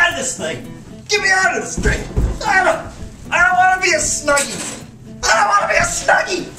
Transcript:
out of this thing! Get me out of this thing! I don't want to be a Snuggie! I don't want to be a Snuggie!